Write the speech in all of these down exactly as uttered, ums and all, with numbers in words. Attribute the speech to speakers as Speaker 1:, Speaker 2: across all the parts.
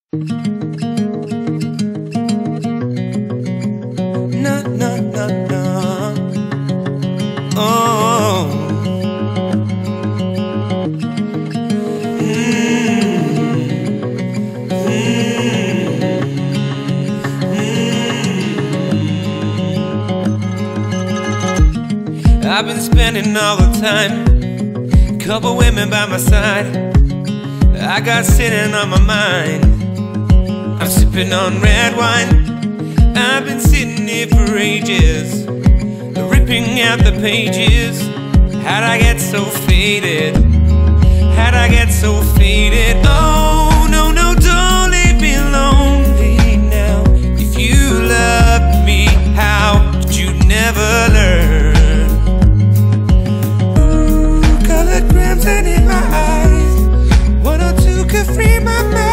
Speaker 1: No, no, no, no. Oh. Mm. Mm. I've been spending all the time, couple women by my side. I got sitting on my mind. I'm sipping on red wine. I've been sitting here for ages, ripping out the pages. How'd I get so faded? How'd I get so faded? Oh, no, no, don't leave me lonely now. If you loved me, how could you never learn? Ooh, colored crimson in my eyes, one or two could free my mind.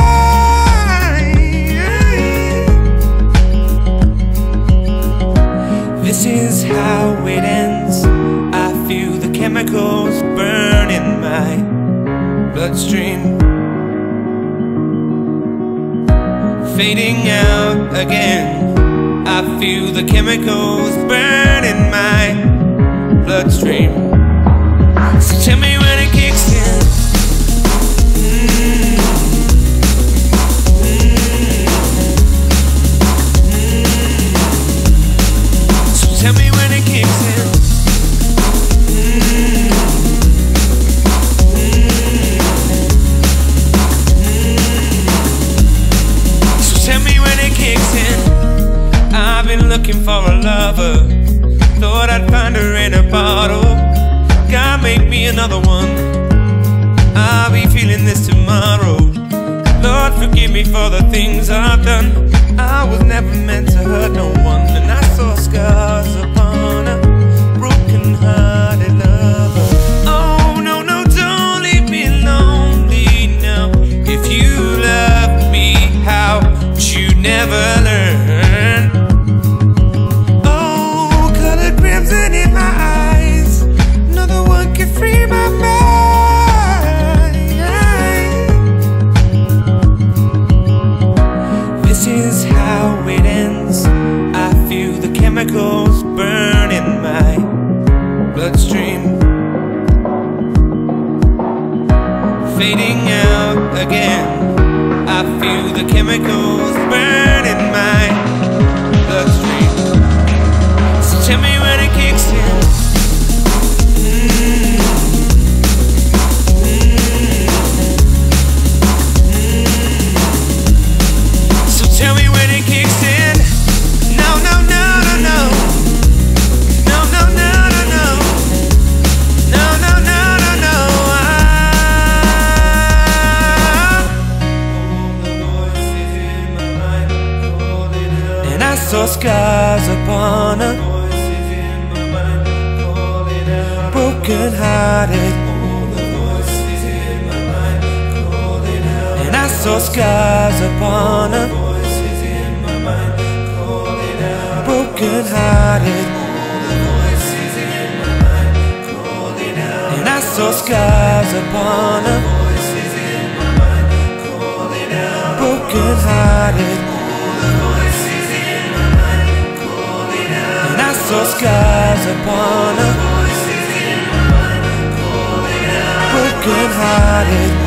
Speaker 1: This is how it ends. I feel the chemicals burn in my bloodstream, fading out again. I feel the chemicals burn in my bloodstream. So tell me when it kicks in. Mm. Mm. Mm. So tell me when it kicks in. Mm. I've been looking for a lover, thought I'd find her in a bottle. God, make me another one, I'll be feeling this tomorrow. Lord, forgive me for the things I've done. I was never meant to hurt no one, and I saw scars upon a broken-hearted lover. Oh, no, no, don't leave me lonely now. If you love me, how would you never learn? In my eyes, another one can free my mind. This is how it ends. I feel the chemicals burn in my bloodstream, fading out again. I feel the chemicals burn in my bloodstream. So tell me when it kicks in. Mm. Mm. Mm. So tell me when it kicks in. No, no, no, no, no. No, no, no, no, no. No, no, no, no, no. Ah. And I saw scars upon her, broken-hearted, and I saw scars upon her, broken-hearted, and I saw scars upon her, broken-hearted, and I saw scars upon her, broken-hearted.